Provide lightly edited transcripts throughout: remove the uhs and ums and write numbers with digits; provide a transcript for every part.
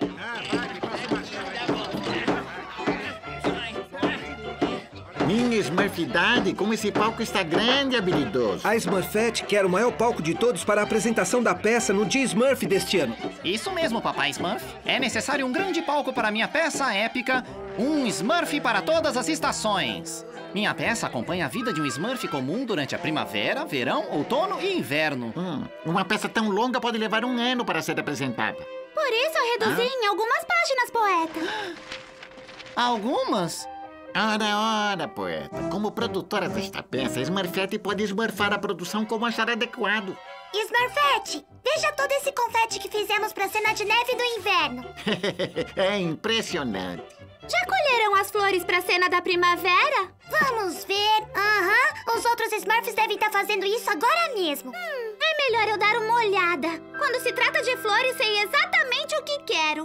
Minha Smurfidade, como esse palco está grande, habilidoso. A Smurfette quer o maior palco de todos para a apresentação da peça no dia Smurf deste ano. Isso mesmo, papai Smurf. É necessário um grande palco para minha peça épica, um Smurf para todas as estações. Minha peça acompanha a vida de um Smurf comum durante a primavera, verão, outono e inverno. Uma peça tão longa pode levar um ano para ser apresentada. Por isso eu reduzi em algumas páginas, poeta. Algumas? Ora, poeta. Como produtora desta peça, Smurfette pode esmurfar a produção como achar adequado. Smurfette, veja todo esse confete que fizemos para a cena de neve do inverno. É impressionante. Já colheram as flores para a cena da primavera? Vamos ver. Os outros Smurfs devem estar fazendo isso agora mesmo. É melhor eu dar uma olhada. Quando se trata de flores, sei exatamente o que quero.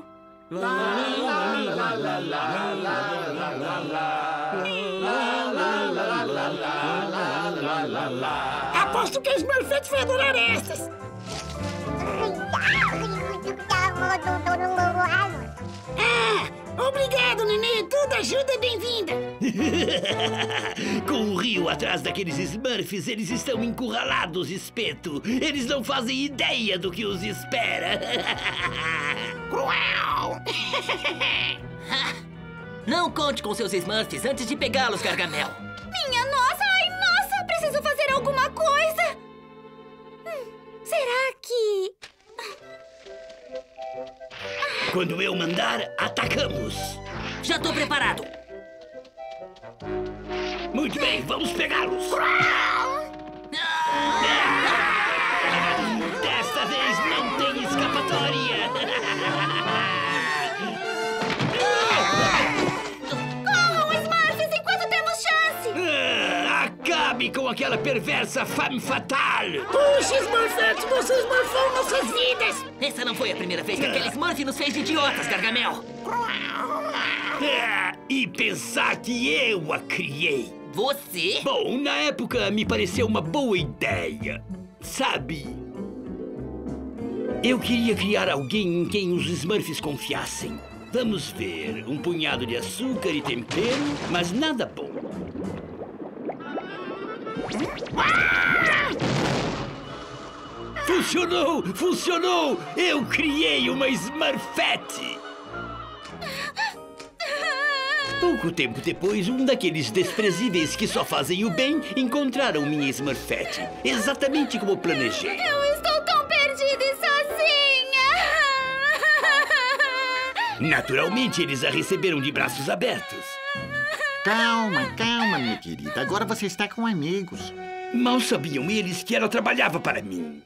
Aposto que a Smurfette vai adorar essas. Obrigado, Nenê. Toda ajuda é bem-vinda. Com o rio atrás daqueles Smurfs, eles estão encurralados, Espeto. Eles não fazem ideia do que os espera. Cruel! Não conte com seus Smurfs antes de pegá-los, Gargamel. Minha nossa, ai nossa, preciso fazer alguma coisa. Será que... Quando eu mandar, atacamos. Já tô preparado. Muito bem, vamos pegá-los. Desta vez não tem escapatória. Corram, Smurfs, enquanto temos chance. Acabe com aquela perversa femme fatale. Puxa, Smurfette, você esmurfou nossas vidas. Essa não foi a primeira vez que aquele Smurf nos fez de idiotas, Gargamel. E pensar que eu a criei. Você? Bom, na época me pareceu uma boa ideia. Sabe? Eu queria criar alguém em quem os Smurfs confiassem. Vamos ver, um punhado de açúcar e tempero, mas nada bom. Funcionou! Funcionou! Eu criei uma Smurfette! Pouco tempo depois, um daqueles desprezíveis que só fazem o bem encontraram minha Smurfette, exatamente como planejei. Eu estou tão perdida e sozinha. Naturalmente, eles a receberam de braços abertos. Calma, calma, minha querida. Agora você está com amigos. Mal sabiam eles que ela trabalhava para mim.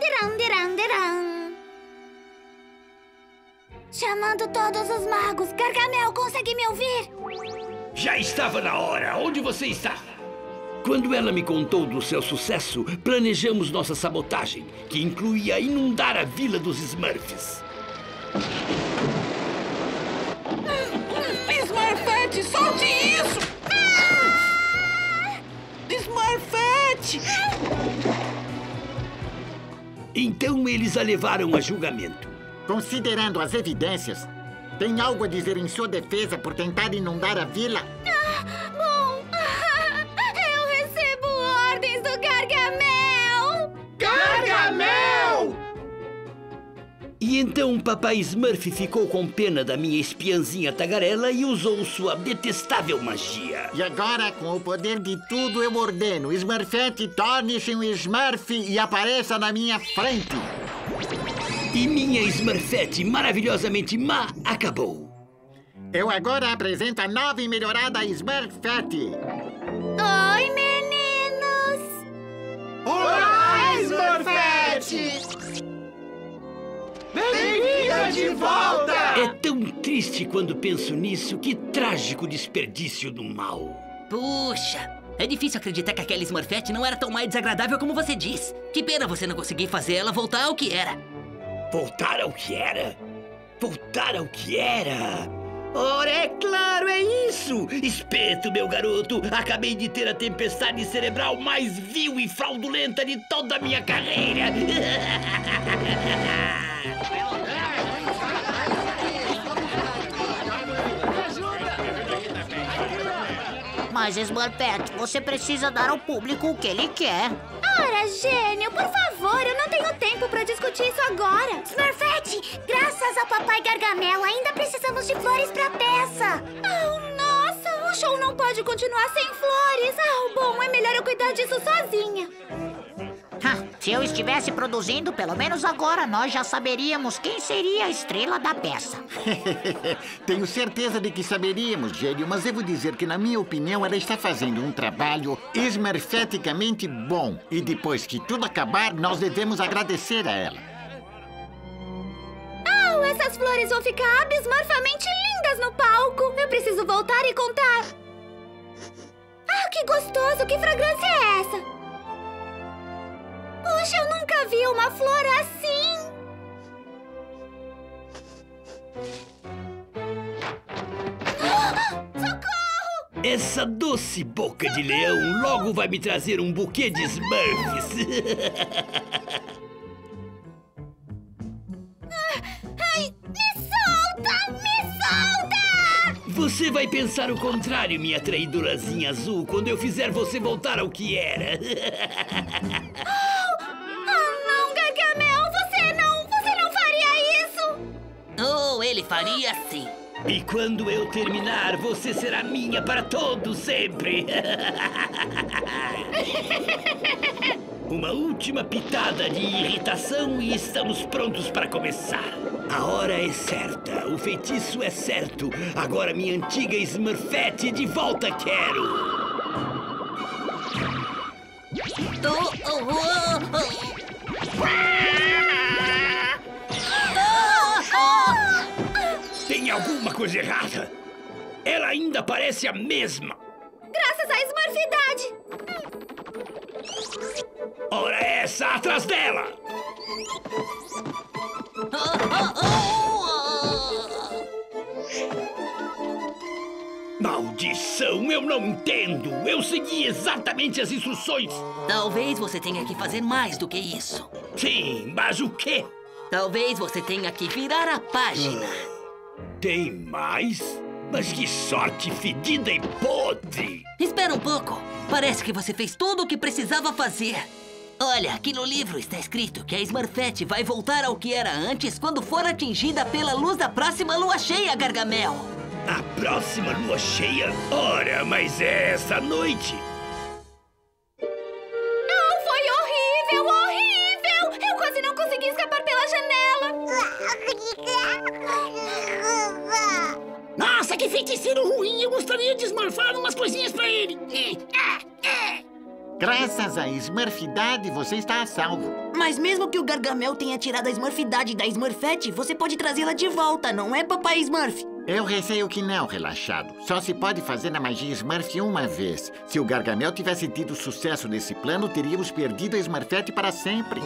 Chamando todos os magos. Gargamel, consegue me ouvir? Já estava na hora. Onde você está? Quando ela me contou do seu sucesso, planejamos nossa sabotagem, que incluía inundar a vila dos Smurfs. Smurfette, solte isso! Smurfette! Então eles a levaram a julgamento. Considerando as evidências, tem algo a dizer em sua defesa por tentar inundar a vila? Bom, eu recebo ordens do Gargamel! Gargamel! E então Papai Smurf ficou com pena da minha espiãzinha tagarela e usou sua detestável magia. E agora, com o poder de tudo, eu ordeno: Smurfette, torne-se um Smurf e apareça na minha frente. E minha Smurfette maravilhosamente má acabou. Eu agora apresento a nova e melhorada Smurfette. Oi, meninos! Olá, Smurfette! Bem-vinda de volta! É tão triste quando penso nisso. Que trágico desperdício do mal. Puxa, é difícil acreditar que aquela Smurfette não era tão má e desagradável como você diz. Que pena você não conseguir fazer ela voltar ao que era. Voltar ao que era? Voltar ao que era? Ora, é claro, é isso! Espeto, meu garoto, acabei de ter a tempestade cerebral mais vil e fraudulenta de toda a minha carreira! Mas, Smurfette, você precisa dar ao público o que ele quer. Ora, gênio, por favor, eu não tenho tempo pra discutir isso agora. Smurfette, graças ao Papai Gargamel, ainda precisamos de flores pra peça. Oh, nossa, o show não pode continuar sem flores. Bom, é melhor eu cuidar disso sozinha. Se eu estivesse produzindo, pelo menos agora nós já saberíamos quem seria a estrela da peça. Tenho certeza de que saberíamos, gênio, mas devo dizer que, na minha opinião, ela está fazendo um trabalho esmerfeticamente bom. E depois que tudo acabar, nós devemos agradecer a ela. Essas flores vão ficar abismorfamente lindas no palco. Eu preciso voltar e contar. Que gostoso! Que fragrância é essa? Puxa, eu nunca vi uma flor assim! Socorro! Essa doce boca de leão logo vai me trazer um buquê de Smurfs. Ai, me solta! Me solta! Você vai pensar o contrário, minha traidorazinha azul, quando eu fizer você voltar ao que era. Não, Gargamel! Você não faria isso! Ele faria sim. E quando eu terminar, você será minha para todo sempre. Uma última pitada de irritação e estamos prontos para começar. A hora é certa, o feitiço é certo. Agora minha antiga Smurfette de volta quero. Tem alguma coisa errada? Ela ainda parece a mesma. Graças à esmorfidade! Ora essa, atrás dela! Maldição, eu não entendo! Eu segui exatamente as instruções! Talvez você tenha que fazer mais do que isso. Sim, mas o quê? Talvez você tenha que virar a página. Tem mais? Mas que sorte fedida e podre! Espera um pouco. Parece que você fez tudo o que precisava fazer. Olha, aqui no livro está escrito que a Smurfette vai voltar ao que era antes quando for atingida pela luz da próxima lua cheia, Gargamel. A próxima lua cheia? Ora, mas é essa noite. Foi horrível, horrível! Eu quase não consegui escapar pela janela. Nossa, que feiticeiro ruim! Eu gostaria de esmorfar umas coisinhas pra ele. Graças à esmurfidade, você está a salvo. Mas mesmo que o Gargamel tenha tirado a esmurfidade da Smurfette, você pode trazê-la de volta, não é, Papai Smurf? Eu receio que não, relaxado. Só se pode fazer a magia Smurf uma vez. Se o Gargamel tivesse tido sucesso nesse plano, teríamos perdido a Smurfette para sempre.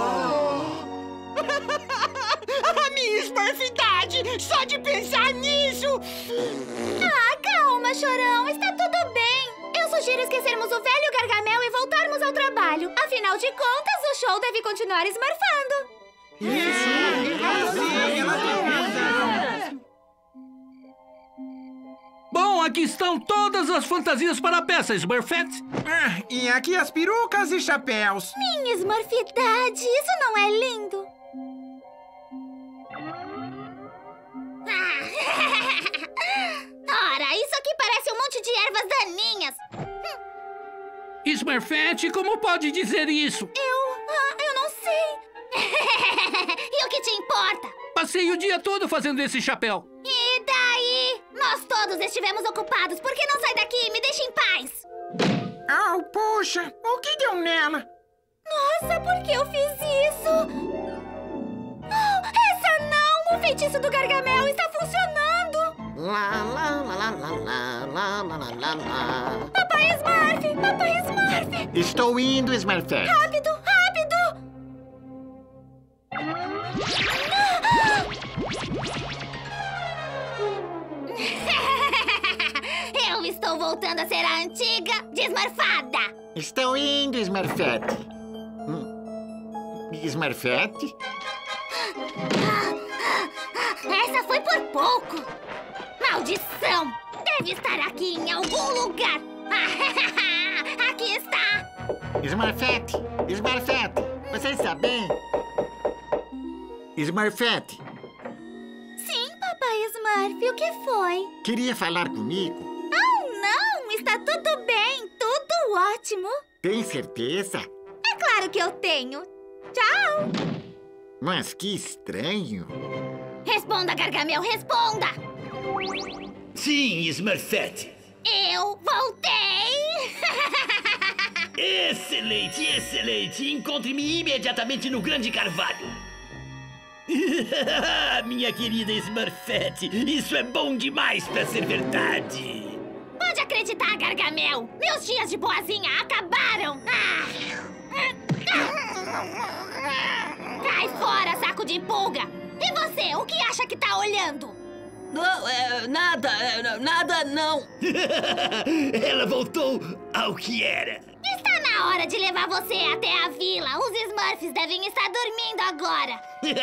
A minha esmurfidade! Só de pensar nisso! Calma, chorão. Está tudo bem. Eu sugiro esquecermos o velho Gargamel e voltarmos ao trabalho. Afinal de contas, o show deve continuar esmurfando. Bom, aqui estão todas as fantasias para a peça, Smurfette. E aqui as perucas e chapéus. Minha esmurfidade, isso não é lindo? Ora, isso aqui parece um monte de ervas daninhas. Smurfette, como pode dizer isso? Eu não sei. E o que te importa? Passei o dia todo fazendo esse chapéu. E daí? Nós todos estivemos ocupados. Por que não sai daqui e me deixa em paz? Poxa, o que deu nela? Nossa, por que eu fiz isso? Essa não! O feitiço do Gargamel está funcionando! Papai Smurf! Papai Smurf! Estou indo, Smurfette. Rápido, rápido! Eu estou voltando a ser a antiga desmorfada! Estou indo, Smurfette. Smurfette? Essa foi por pouco! Maldição! Deve estar aqui em algum lugar! Aqui está! Smurfette! Smurfette! Você está bem? Smurfette! Sim, papai Smurf, o que foi? Queria falar comigo? Oh, não! Está tudo bem, tudo ótimo! Tem certeza? É claro que eu tenho! Tchau! Mas que estranho! Responda, Gargamel, responda! Sim, Smurfette. Eu voltei! Excelente, excelente! Encontre-me imediatamente no Grande Carvalho. Minha querida Smurfette, isso é bom demais pra ser verdade. Pode acreditar, Gargamel! Meus dias de boazinha acabaram! Cai fora, saco de pulga! E você, o que acha que tá olhando? Não, nada não. Ela voltou ao que era. Está na hora de levar você até a vila. Os Smurfs devem estar dormindo agora.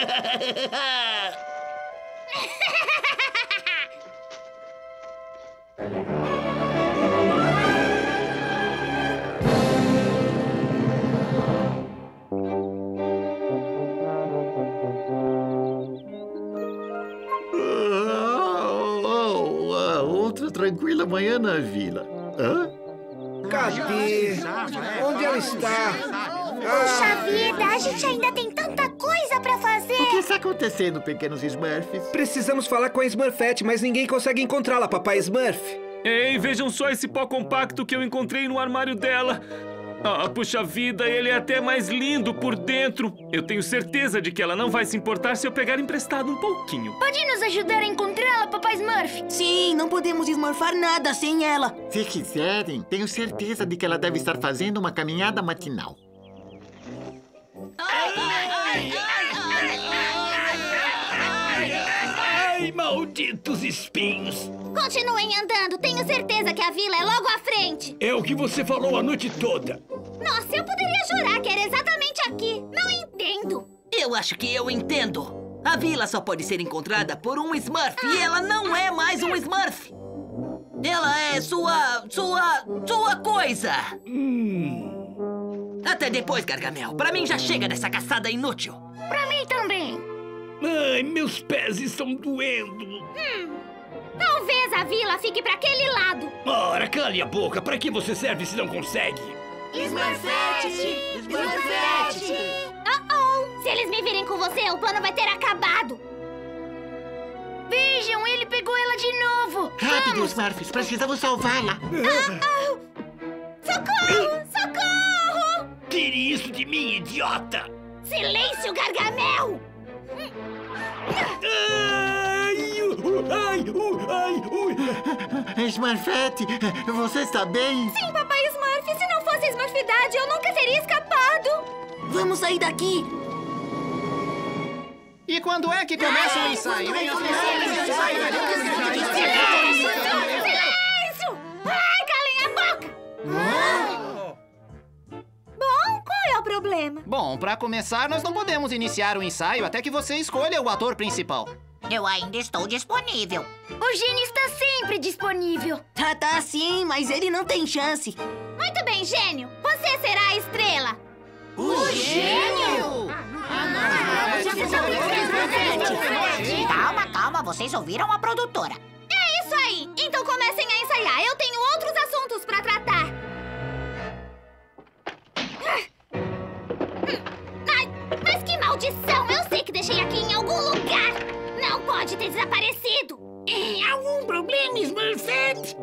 Outra tranquila manhã na vila. Hã? Cadê? Onde ela está? Puxa vida, a gente ainda tem tanta coisa pra fazer. O que está acontecendo, pequenos Smurfs? Precisamos falar com a Smurfette, mas ninguém consegue encontrá-la, papai Smurf. Ei, vejam só esse pó compacto que eu encontrei no armário dela. Ah, puxa vida, ele é até mais lindo por dentro. Eu tenho certeza de que ela não vai se importar se eu pegar emprestado um pouquinho. Pode nos ajudar a encontrá-la, papai Smurf? Sim, não podemos esmorfar nada sem ela. Se quiserem, tenho certeza de que ela deve estar fazendo uma caminhada matinal. Ai, malditos espinhos! Continuem andando, tenho certeza que a vila é logo à frente. É o que você falou a noite toda. Nossa, eu poderia jurar que era exatamente aqui. Não entendo. Eu acho que eu entendo. A vila só pode ser encontrada por um Smurf e ela não é mais um Smurf. Ela é sua coisa. Até depois, Gargamel. Pra mim já chega dessa caçada inútil. Pra mim também. Ai, meus pés estão doendo. Talvez a vila fique pra aquele lado. Ora, cale a boca. Pra que você serve se não consegue? Smurfette! Smurfette! Se eles me virem com você, o plano vai ter acabado. Vejam, ele pegou ela de novo. Rápido, Smurfs, precisamos salvá-la. Socorro! Socorro! Tire isso de mim, idiota! Silêncio, Gargamel! Smurfette, você está bem? Sim, papai Smurf. Se não fosse a Smurfidade, eu nunca teria escapado. Vamos sair daqui. E quando é que começa o ensaio? Silêncio! Ai, calem a boca! Bom, qual é o problema? Bom, pra começar, nós não podemos iniciar o ensaio até que você escolha o ator principal. Eu ainda estou disponível. O gênio está sempre disponível. Tá sim, mas ele não tem chance. Muito bem, gênio. Você será a estrela. O gênio? Calma, vocês ouviram a produtora. É isso aí. Então comecem a ensaiar. Eu tenho outros assuntos pra tratar. Mas que maldição! Eu sei que deixei aqui em algum lugar. Não pode ter desaparecido. Algum problema, Smurfette?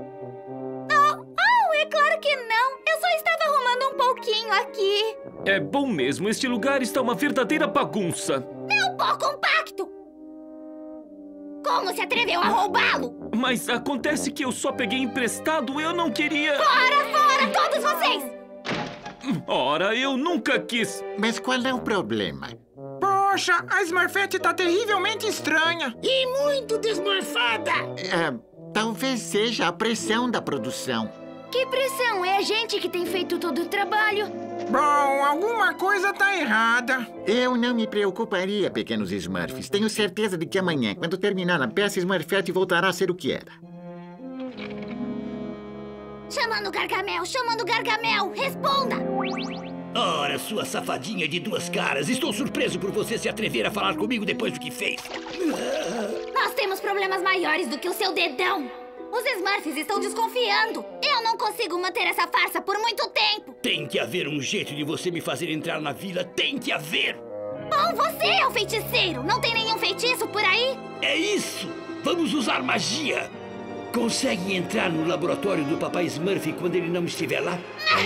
É claro que não. Eu só estava arrumando um pouquinho aqui. É bom mesmo, este lugar está uma verdadeira bagunça. Meu pó compacto! Como se atreveu a roubá-lo? Mas acontece que eu só peguei emprestado, eu não queria... Fora, todos vocês! Ora, eu nunca quis... Mas qual é o problema? Poxa, a Smurfette tá terrivelmente estranha. E muito desmorfada. Talvez seja a pressão da produção. Que pressão? É a gente que tem feito todo o trabalho. Bom, alguma coisa tá errada. Eu não me preocuparia, pequenos Smurfs. Tenho certeza de que amanhã, quando terminar a peça, Smurfette voltará a ser o que era. Chamando Gargamel, chamando Gargamel! Responda! Ora, sua safadinha de duas caras. Estou surpreso por você se atrever a falar comigo depois do que fez. Nós temos problemas maiores do que o seu dedão. Os Smurfs estão desconfiando. Eu não consigo manter essa farsa por muito tempo. Tem que haver um jeito de você me fazer entrar na vila. Tem que haver. Bom, você é o feiticeiro. Não tem nenhum feitiço por aí? É isso. Vamos usar magia. Consegue entrar no laboratório do Papai Smurf quando ele não estiver lá?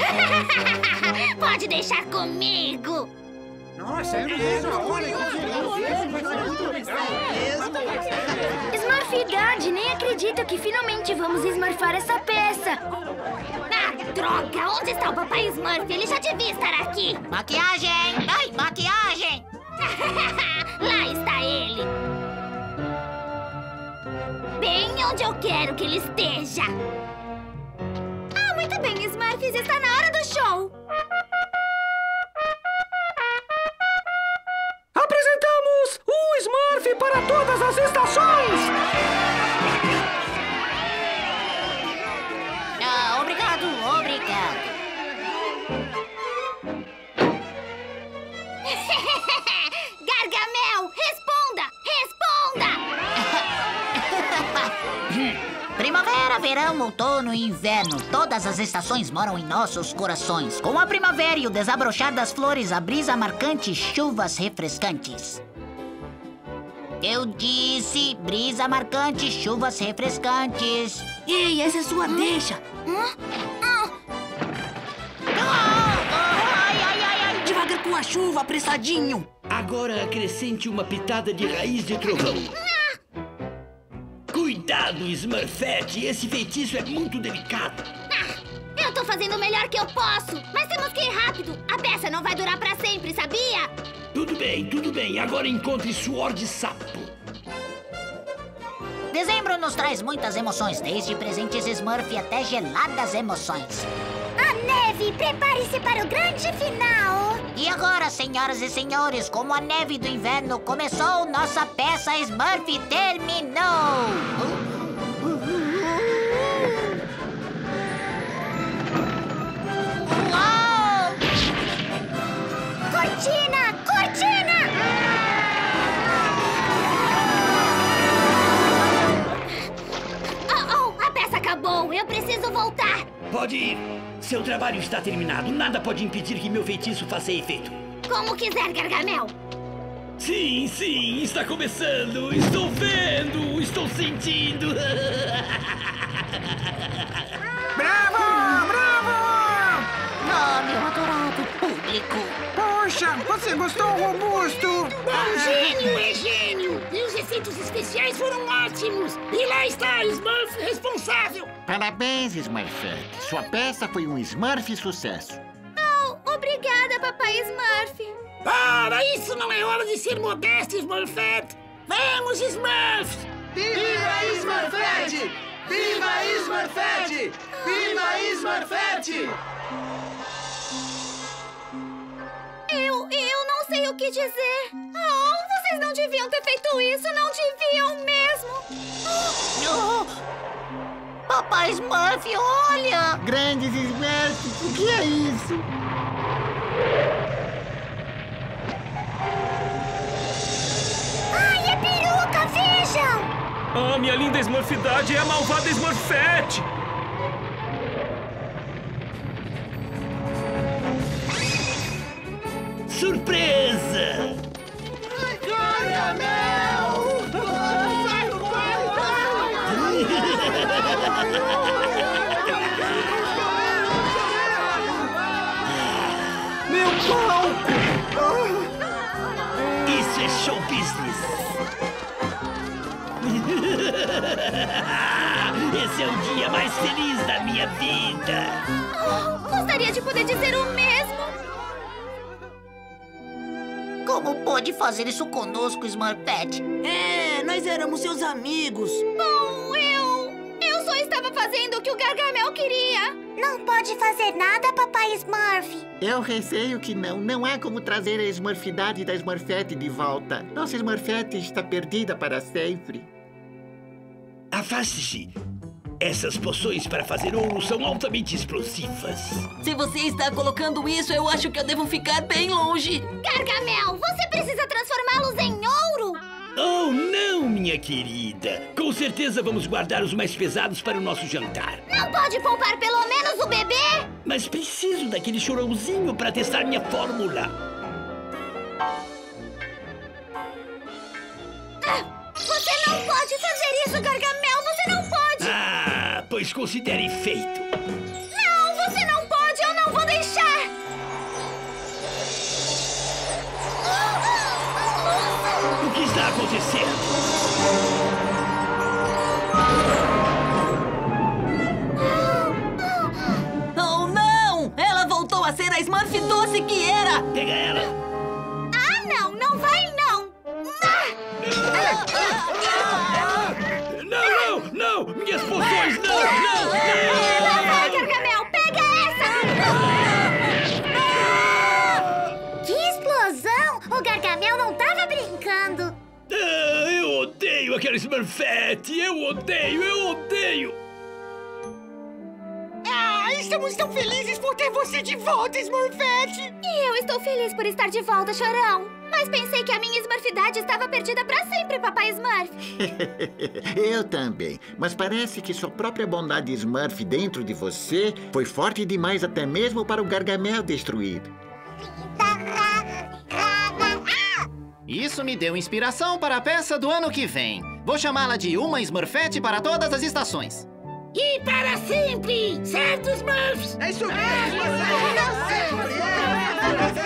Pode deixar comigo. Nossa, é mesmo. Smurfidade, nem acredito que finalmente vamos esmurfar essa peça. Ah, droga! Onde está o Papai Smurf? Ele já devia estar aqui. Maquiagem! Ai, maquiagem! Lá está ele. Bem onde eu quero que ele esteja. Ah, muito bem, Smurfs. Está na hora do show. Apresentamos um Smurf para todas as estações! Ah, obrigado, obrigado. Gargamel, responda! Responda! Primavera, verão, outono e inverno. Todas as estações moram em nossos corações. Com a primavera e o desabrochar das flores, a brisa marcante, chuvas refrescantes. Eu disse brisa marcante, chuvas refrescantes. Ei, essa é sua deixa. Devagar com a chuva, apressadinho. Agora acrescente uma pitada de raiz de trovão. Cuidado, Smurfette! Esse feitiço é muito delicado. Eu tô fazendo o melhor que eu posso, mas temos que ir rápido. A peça não vai durar pra sempre, sabia? Tudo bem. Agora encontre suor de sapo. Dezembro nos traz muitas emoções, desde presentes Smurf até geladas emoções. A neve, prepare-se para o grande final. E agora, senhoras e senhores, como a neve do inverno começou, nossa peça Smurf terminou! Uau! Cortina! Cortina! Oh, a peça acabou. Eu preciso voltar. Pode ir. Seu trabalho está terminado. Nada pode impedir que meu feitiço faça efeito. Como quiser, Gargamel. Sim, está começando. Estou vendo, estou sentindo. Bravo, bravo! Oh, meu adorado público. Poxa, você gostou, Robusto? Gênio, é gênio! E os efeitos especiais foram ótimos! E lá está a Smurf responsável! Parabéns, Smurfette. Sua peça foi um Smurf sucesso. Oh, obrigada, Papai Smurf. Para, isso não é hora de ser modesto, Smurfette! Vamos, Smurfs! Viva Smurfette! Viva Smurfette! Viva Smurfette! Eu não sei o que dizer. Oh, vocês não deviam ter feito isso, não deviam mesmo. Papai Smurf, olha! Grandes Smurfs, o que é isso? Ai, é peruca, vejam! Ah, minha linda Smurfidade é a malvada Smurfette! Surpresa! Gargamel! Meu palco! Isso é show business! Esse é o dia mais feliz da minha vida! Oh, gostaria de poder dizer o mesmo. Como pôde fazer isso conosco, Smurfette? É, nós éramos seus amigos. Bom, eu só estava fazendo o que o Gargamel queria. Não pode fazer nada, Papai Smurf. Eu receio que não há como trazer a Smurfidade da Smurfette de volta. Nossa Smurfette está perdida para sempre. Afaste-se. Essas poções para fazer ouro são altamente explosivas. Se você está colocando isso, eu acho que eu devo ficar bem longe. Gargamel, você precisa transformá-los em ouro! Oh, não, minha querida. Com certeza vamos guardar os mais pesados para o nosso jantar. Não pode poupar pelo menos o bebê? Mas preciso daquele chorãozinho para testar minha fórmula. Você não pode fazer isso, Gargamel! Você não pode! Ah, pois considere feito. Não, você não pode! Eu não vou deixar! O que está acontecendo? Oh, não! Ela voltou a ser a Smurf doce que era! Pega ela! Ah, não! Não vai, não! Não! Minhas poções, não! Lá vai, Gargamel! Pega essa! Que explosão! O Gargamel não tava brincando! Eu odeio aquela Smurfette! Eu odeio! Estamos tão felizes por ter você de volta, Smurfette! E eu estou feliz por estar de volta, Chorão. Mas pensei que a minha Smurfidade estava perdida pra sempre, Papai Smurf. Eu também. Mas parece que sua própria bondade Smurf dentro de você foi forte demais até mesmo para o Gargamel destruir. Isso me deu inspiração para a peça do ano que vem. Vou chamá-la de Uma Smurfette para Todas as Estações. E para sempre! Certo, Smurfs? É isso mesmo!